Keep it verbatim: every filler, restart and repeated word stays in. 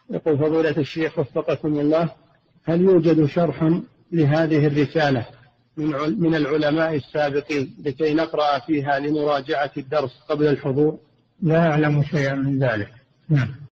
يقول فضيلة الشيخ وفقكم الله، هل يوجد شرح لهذه الرسالة من من العلماء السابقين لكي نقرأ فيها لمراجعة الدرس قبل الحضور؟ لا أعلم شيئا من ذلك. نعم.